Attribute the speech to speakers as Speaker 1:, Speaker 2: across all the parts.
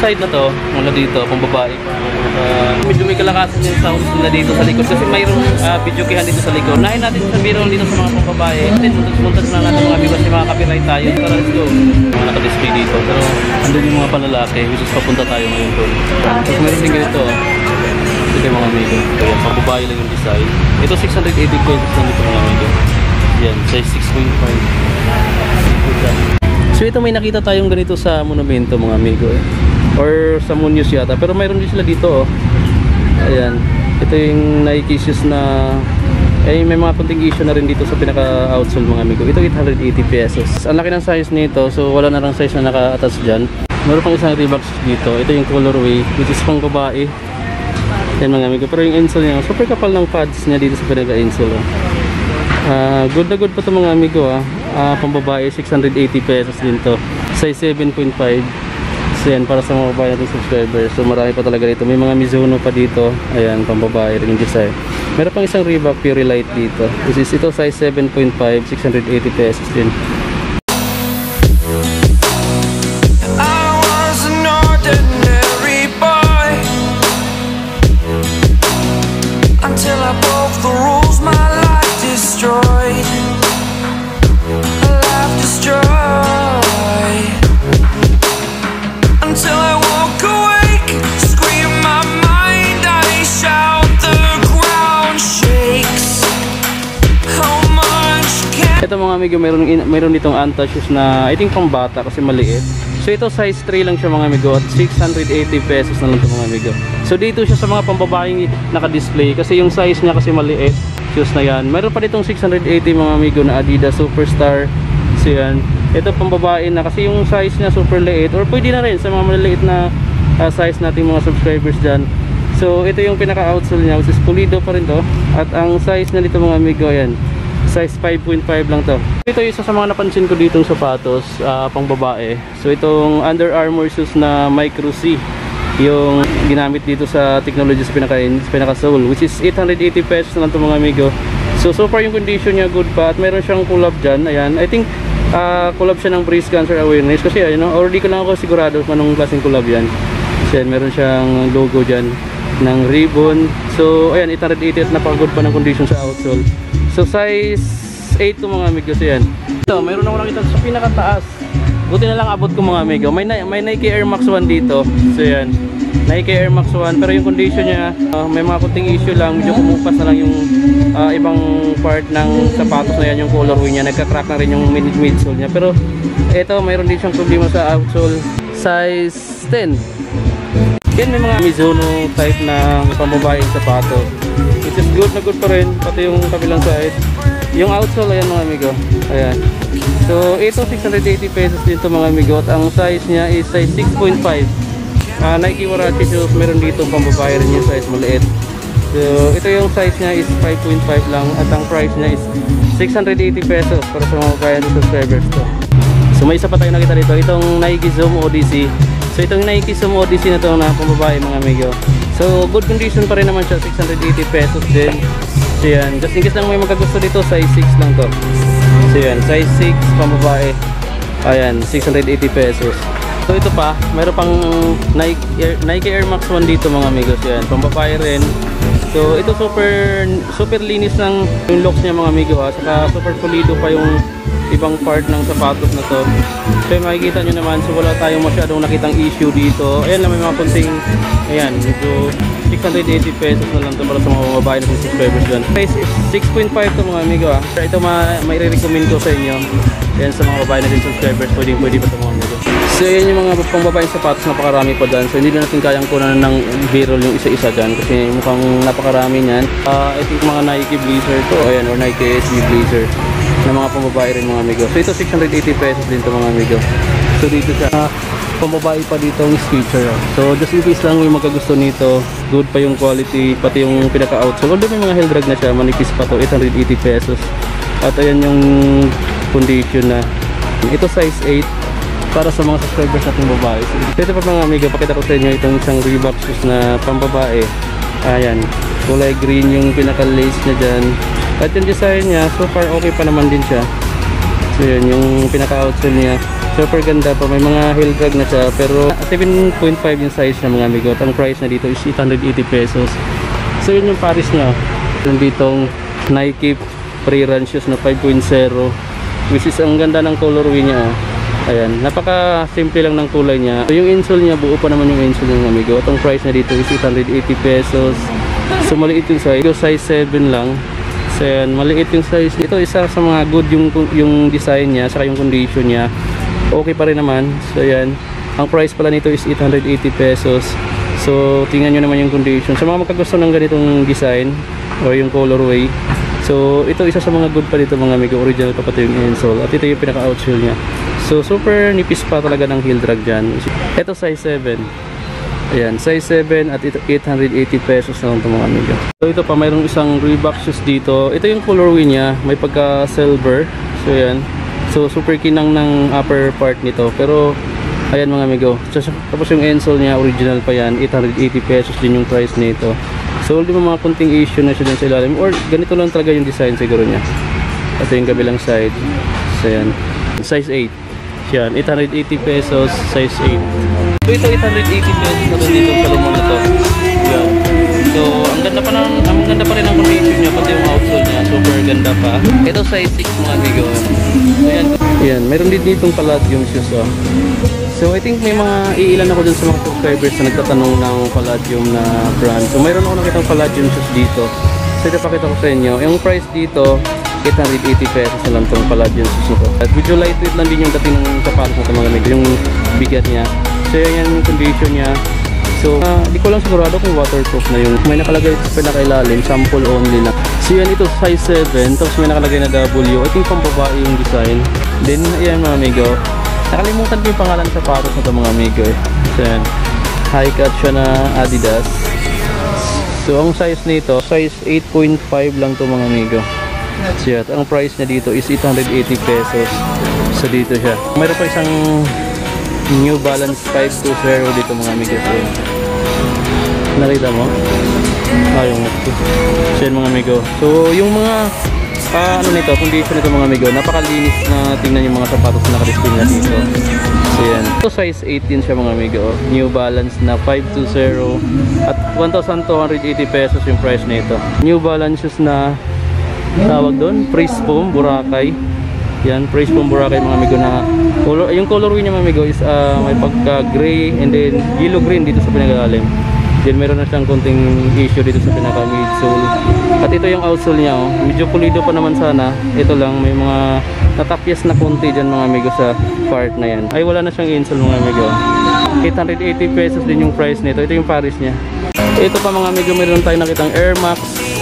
Speaker 1: side na to, mula dito, pang babae. Medyo may kalakasan yung sounds na dito sa likod kasi mayroong videokihan dito sa likod. Nahin natin sa biro dito sa mga pang babae. Then, muntas na natin mga amigos, mga copyright tayo. Tara, let's go. Mga naka-display dito. Pero, andun yung mga panlalaki, which is papunta tayo ngayon doon. Tapos meron din ganito. Ito yung mga amigo. Kaya, pang babae lang yung design. Ito, 680 pesos lang ito mga amigo. Yan, size 6.5. So ito may nakita tayong ganito sa monumento mga amigo or sa Muñoz yata, pero mayroon din sila dito ayan, ito yung Nike shoes na may mga konting issue na rin dito sa pinaka outsole mga amigo. Ito 880 pesos. Ang laki ng size nito, so wala na lang size na naka-attach dyan. Meron pang isang Reebok dito, ito yung colorway which is pang babae yan mga amigo, pero yung insole niya super kapal ng pads niya dito sa pinaka insole. Good na good pa ito mga amigo pambabae, 680 pesos din to, size 7.5. So yan, para sa mga babae natin subscribers. So marami pa talaga dito, may mga Mizuno pa dito. Ayan, pambabae rin yung design. Meron pang isang Reebok Pure Light dito, this is ito size 7.5, 680 pesos din.
Speaker 2: Until I broke the rules, my life destroyed. Until I walk awake, scream my mind, I shout, the ground shakes. How much can...
Speaker 1: Ito mga amigo, mayroon ditong Anta shoes na I think pang bata kasi maliit. So ito size 3 lang siya mga amigo at 680 pesos na lang ito mga amigo. So dito siya sa mga pambabaeng naka-display kasi yung size niya kasi maliit. Shoes na yan. Mayroon pa ditong 680 mga amigo na Adidas Superstar. So yan. Ito pambabae na kasi yung size niya super liit, or pwede na rin sa mga maliliit na size nating mga subscribers dyan. So ito yung pinaka outsole niya which is pulido pa rin to, at ang size na dito mga amigo yan size 5.5 lang to. Ito yung isa sa mga napansin ko ditong sapatos pang babae. So itong Under Armour shoes na Micro C yung ginamit dito sa technology sa pinaka sole, which is 880 pesos na lang to mga amigo. So far yung condition niya good pa, at meron siyang collab dyan. Ayan, I think collab siya ng Breast Cancer Awareness kasi already ko lang ako sigurado kung anong klaseng collab yan. So yan, meron siyang logo dyan ng ribbon. So ayan, 880 at napaka-good pa ng condition sa outsole. So size 8 to mga amigo. So yan, ito meron ako nakita sa pinakataas, buti na lang abot ko mga amigo. May Nike Air Max 1 dito. So yan, Nike Air Max 1, pero yung condition niya may mga kunting issue lang, medyo kumupas na lang yung ibang part ng sapatos na yan, yung colorway niya, nagka-crack na rin yung midsole niya. Pero ito mayroon din siyang problema sa outsole, size 10. Yan, may mga Mizuno type na pambabaeng sapatos which is good na good pa rin, pati yung kabilang side. Yung outsole, ayan mga amigo, ayan. So ito 680 pesos din to mga amigo, at ang size niya is size 6.5. Nike Warachi shoes, meron dito pambabae rin yung size maliit. So ito yung size niya is 5.5 lang, at ang price niya is 680 pesos para sa mga bayan subscribers to. So may isa pa tayo nakita dito, itong Nike Zoom Odyssey. So itong Nike Zoom Odyssey na to na pambabae mga amigo. So good condition pa rin naman siya, 680 pesos din. So yan, just in case lang may magkagusto dito, size 6 lang to. So yan, size 6 pambabae. Ayan, 680 pesos. So ito pa, mayroon pang Nike Air Max 1 dito mga amigos. Yan, pambabae rin. So ito super linis ng yung looks niya mga amigo saka super pulido pa yung ibang part ng sapatos na to. So makikita nyo naman, so wala tayong masyadong nakitang issue dito. Ayan lang, may mga kunting, ayan, medyo 680 pesos na lang to para sa mga babae na subscribers dyan. Price is 6.5 to mga amigo Ito may re-recommend ko sa inyo. Ayan, sa mga babae natin subscribers, pwede pa ito mga amigo. So ayan yung mga pangbabaeng sapatos, napakarami pa dyan. So hindi na natin kayang kunan ng B-roll yung isa-isa dyan kasi mukhang napakarami nyan. I think mga Nike Blazer to, ayan, or Nike SB Blazer na mga pambabae rin mga amigo. So ito 680 pesos din to mga amigo. So dito siya, pambabae pa dito ang Skechers. So just in case lang may magkagusto nito, good pa yung quality, pati yung pinaka-outsole. Although may mga heel drag na siya, manipis pa to, 880 pesos. At ayan yung condition na. Ito size 8 para sa mga subscribers natin babae. So ito pa mga amigo, pakita ko sa inyo itong isang Reebok shoes na pambabae. Ayan, kulay green yung pinaka-lace niya dyan. At yung design niya, so far okay pa naman din siya. So yan, yung pinaka-outsole niya Super ganda pa, may mga heel drag na siya, pero 7.5 yung size niya mga amigo. At ang price na dito is 880 pesos. So yun yung Paris niya. Meron ditong Nike pre-run shoes na 5.0, which is ang ganda ng colorway niya. Ayan, napaka simple lang ng kulay niya. So yung insole niya, buo pa naman yung insole ng amigo. At ang price na dito is 880 pesos. So maliit yung size, size 7 lang. So yan, maliit yung size. Ito isa sa mga good yung design niya, saka yung condition niya. Okay pa rin naman. So yan, ang price pala nito is 880 pesos. So tingnan nyo naman yung condition. Sa mga magkagusto ng ganitong design or yung colorway, so ito isa sa mga good pa dito mga amigo. Original pa pati yung insole. At ito yung pinaka outsole niya. So super nipis pa talaga ng heel drag dyan. Ito size 7. Ayan, size 7 at ito 880 pesos na lang ito mga amigo. So ito pa, mayroong isang Reebok shoes dito. Ito yung colorway niya, may pagka silver. So ayan. So super kinang ng upper part nito. Pero ayan mga amigo. Tapos yung insole niya, original pa yan. 880 pesos din yung price nito. So di ba mga kunting issue na siya din sa ilalim. Or ganito lang talaga yung design siguro niya. Ito yung kabilang side. So ayan. Size 8. Yan, 880 pesos, size 8. So ito 880 pesos na dito sa Salomon na to. Yan. So ang ganda pa rin ang condition niya, pati yung outsole niya, super ganda pa. Ito size 6 mga amigo. So yan. Yan, meron din ditong Palladium shoes oh. So I think may mga iilan ako dun sa mga subscribers na nagtatanong ng Palladium na brand. So mayroon ako nakitang Palladium shoes dito. So ito pakita ko sa inyo. Yung price dito 880 pesos na lang itong Palladium shoes nito. At medyo lightweight lang din yung dating ng sapatos na mga amigo, yung bigat niya. So yan yung condition niya. So di ko lang sigurado kung waterproof na yun. May nakalagay sa pinakailalim, sample only na. So yan, ito size 7, tapos may nakalagay na W. I think pang babae yung design. Then yan mga amigo, nakalimutan ko yung pangalan sa sapatos na ito mga amigo eh. So yan, high cut siya na Adidas. So ang size nito, size 8.5 lang to mga amigo. So yan, ang price niya dito is 880 pesos. So dito siya. Mayroon pa isang New Balance 520 dito mga amigo. So, nakita mo? Yung so yan mga amigo. So yung mga ano nito, condition nito mga amigo, napakalinis na tingnan yung mga sapatos na naka-display na dito. So yan. Ito size 18 siya mga amigo. New Balance na 520 at 1,280 pesos yung price nito. New Balance shoes na tawag doon, Praise Foam Boracay. Yan, Praise Foam Boracay mga amigo na color, yung colorway niya mga amigo is may pagka gray and then yellow green dito sa pinakalalim. Then meron na siyang konting issue dito sa pinaka midsole. At ito yung outsole niya oh. Medyo pulido pa naman sana. Ito lang, may mga natapyas na konti dyan mga amigo sa part na yan. Ay wala na siyang insole mga amigo. 880 pesos din yung price nito. Ito yung Paris niya. Ito pa mga amigo, meron tayong nakitang Air Max,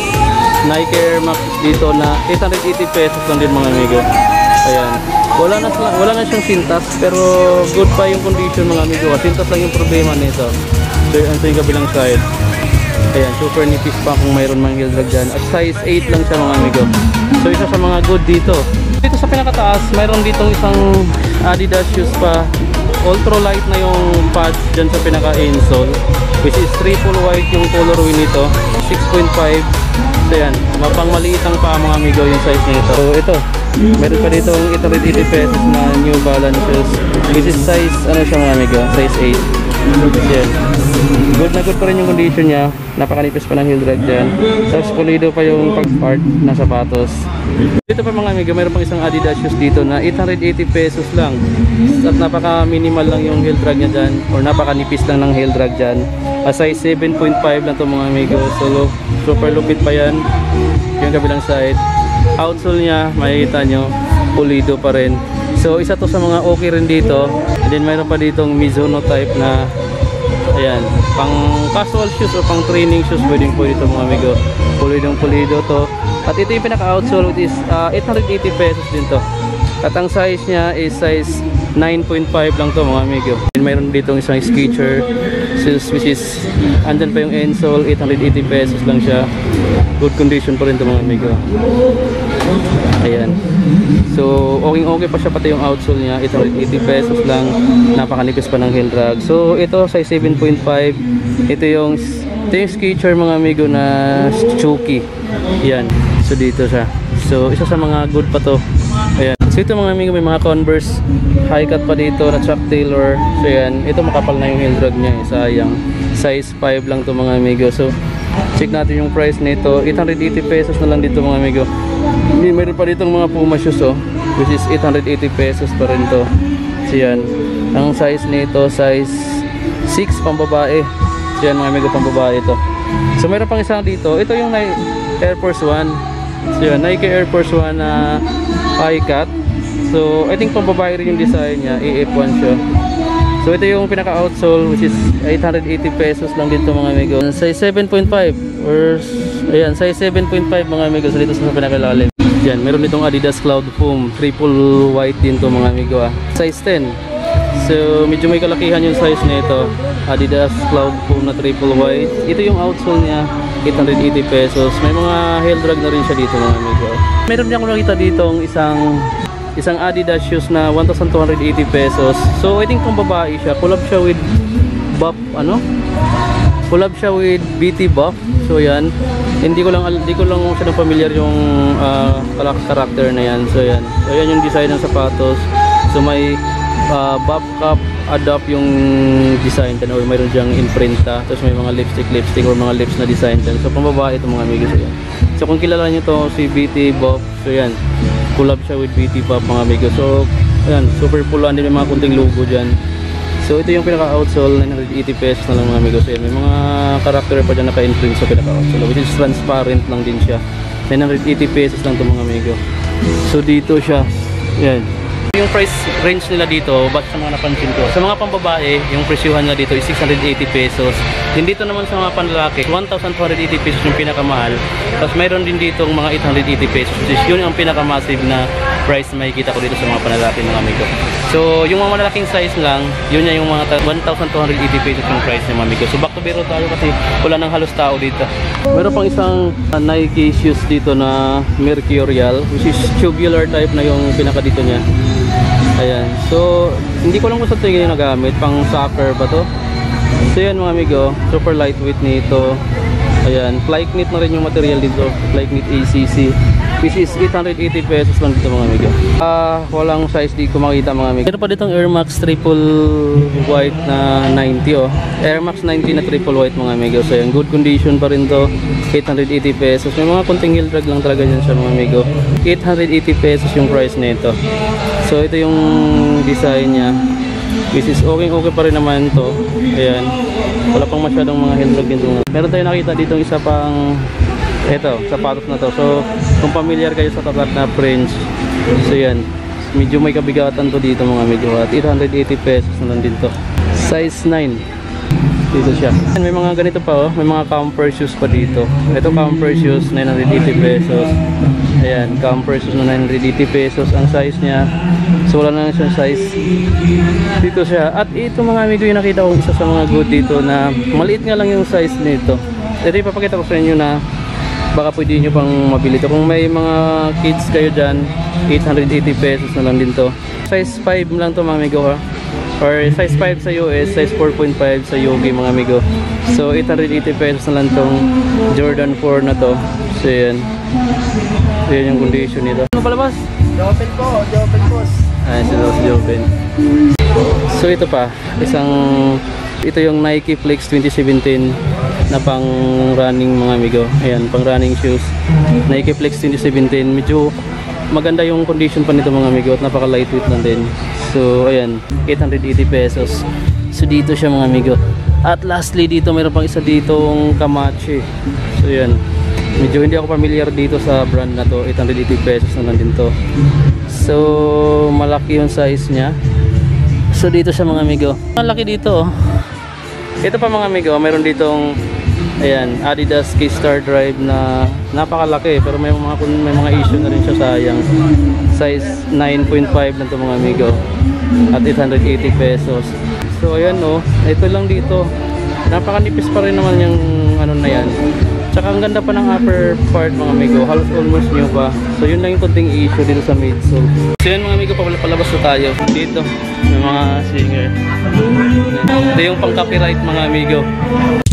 Speaker 1: Nike Air Max dito na 880 pesos lang din mga amigo. Ayan. Wala na siyang sintas, pero good pa yung condition mga amigo. Sintas lang yung problema nito. So yun yung kabilang side. Ayan, super nipis pa kung mayroon mang heel drag dyan. At size 8 lang siya mga amigo. So isa sa mga good dito. Dito sa pinakataas, mayroon ditong isang Adidas shoes pa. Ultra light na yung pads dyan sa pinaka insole, which is triple white yung colorway nito. 6.5. So yan, mapang maliit ang pa mga amigo yung size nito. So ito, meron pa dito 880 pesos na New Balance shoes, which is size ano siya mga amigo, size 8. Yan. Good na good pa rin yung condition niya. Napakanipis pa ng heel drag dyan. Tapos pulido pa yung pag-part na sapatos. Dito pa mga amigo, meron pang isang Adidas shoes dito na 880 pesos lang. At napaka minimal lang yung heel drag niya dyan, or napakanipis lang ng heel drag dyan. Size 7.5 lang to mga amigo. So super lupit pa yan. Yung kabilang side, outsole niya, makikita nyo, pulido pa rin. So isa to sa mga okay rin dito. And then mayroon pa ditong Mizuno type na ayan, pang casual shoes o pang training shoes, pwedeng ito mga amigo. Pulido to. At ito yung pinaka outsole, which is 880 pesos din to. At ang size niya is size 9.5 lang to mga amigo. And mayroon ditong isang Skechers shoes, which is andyan pa yung insole, 880 pesos lang siya. Good condition pa rin to mga amigo. Ayan. So okay pa siya, pati yung outsole niya, 880 pesos lang. Napakanipis pa ng heel drag. So ito size 7.5. Ito yung Skechers mga amigo na Chucky. Yan. So dito siya. So isa sa mga good pa to. Ayan. So ito mga amigo, may mga Converse high cut pa dito na Chuck Taylor. So yan, ito makapal na yung heel drag niya, sayang. Size 5 lang to mga amigo. So check natin yung price nito, 880 pesos na lang dito mga amigo. Mayroon pa dito mga Puma shoes which is 880 pesos pa rin to. So yan, ang size nito size 6 pang babae. So yan mga amigo, pang babae ito. So mayroon pang isang dito, ito yung Air Force 1. So yan, Nike Air Force 1 na high cut. So I think pang babae rin yung design niya, AF1 siya. So ito yung pinaka outsole which is 880 pesos lang dito mga amigo. Size 7.5 or ayan, size 7.5 mga amigo. So dito sa pinakalalim. Yan, meron itong Adidas Cloud Foam, triple white din to mga amigo Size 10. So medyo may kalakihan yung size nito. Adidas Cloud Foam na triple white. Ito yung outsole niya, 880 pesos. May mga heel drag na rin siya dito mga amigo. Meron din ako nakita dito isang Adidas shoes na 1,280 pesos. So I think kung babae siya, collab siya with Buff, collab siya with BT Buff. So yan, hindi ko lang siya familiar yung character na yan. So yan yung design ng sapatos. So may Buff Cup adapt yung design or mayroon diyang imprenta. Tapos may mga lipstick or mga lips na design dyan. So pang babae ito mga amigo. So yan, so kung kilala nyo to si BT Buff, so yan, collab siya with BT Pop mga amigo. So ayan, super puluhan din, may mga kunting logo dyan. So ito yung pinaka outsole, 980 pesos na lang mga amigo. So yan, may mga character pa dyan naka-imprint sa pinaka outsole which is transparent lang din siya. 980 pesos lang ito mga amigo. So dito siya, yan yung price range nila dito. Ba't sa mga napansin ko, sa mga pambabae yung presyuhan nila dito is 680 pesos. Din dito naman sa mga panlalaki 1,280 pesos yung pinakamahal. Tapos mayroon din dito mga 880 pesos, which is yun ang pinakamassive na price na makikita ko dito sa mga panlalaki mga amigo. So yung mga malalaking size lang, yun yung mga 1,280 pesos yung price ng mga amigo. So back to biro tayo kasi wala nang halos tao dito. Meron pang isang Nike shoes dito na Mercurial, which is tubular type na yung pinaka dito niya. Ayan, so hindi ko lang gusto ito yung nagamit, pang soccer ba to? So yan mga amigo, super lightweight nito. Ayan, Flyknit na rin yung material dito, Flyknit ACC, which is 880 pesos lang dito mga amigo. Walang size di ko makita mga amigo. Meron pa ditong Air Max triple white na 90 Air Max 90 na triple white mga amigo. So yan, good condition pa rin to, 880 pesos. May mga konting heel drag lang talaga dyan siya mga amigo. 880 pesos yung price nito. So ito yung design niya, which is okay pa rin naman to. Ayan, wala pang masyadong mga heel drag dito. Meron tayong nakita dito isa pang ito, sapatos na to. So kung familiar kayo sa tatak na French, so yan, medyo may kabigatan to dito mga amigo. At 880 pesos na lang din to. Size 9 dito siya. May mga ganito pa may mga camper shoes pa dito. Ito camper shoes, 980 pesos. Ayan, camper shoes na 980 pesos ang size niya. So wala na siyang size. Dito siya. At ito mga amigo, yung nakita ko isa sa mga good dito na maliit nga lang yung size nito. Ito ipapakita ko sa inyo na baka pwede nyo pang mabili ito. Kung may mga kids kayo dyan, 880 pesos na lang din to. Size 5 lang to mga amigo or size 5 sa US, size 4.5 sa Yogi mga amigo. So 880 pesos na lang tong Jordan 4 na to. So yan, yung condition nito. Ano palabas?
Speaker 3: Joven po, Joven boss.
Speaker 1: Ayan si Joven. So ito pa, ito yung Nike Flex 2017 na pang running mga amigo. Ayan, pang running shoes, Nike Flex 2017. Medyo maganda yung condition pa nito mga amigo at napaka lightweight lang din. So ayan, 880 pesos. So dito siya mga amigo. At lastly dito, mayroon pang isa ditong Camache. So ayan, medyo hindi ako familiar dito sa brand na to. 880 pesos na lang din to. So malaki yung size nya. So dito siya mga amigo, malaki dito Ito pa mga amigo, mayroon ditong ayan, Adidas Keystar Drive na napakalaki, pero may mga issue na rin siya, sayang. Size 9.5 lang to mga amigo at 880 pesos. So ayan ito lang dito, napakanipis pa rin naman yung ano na yan. Tsaka ang ganda pa ng upper part mga amigo, halos almost new pa. So yun lang yung konting issue dito sa midsole. So yun mga amigo, palabas na tayo. Dito may mga singer. Ito yung pang copyright mga amigo.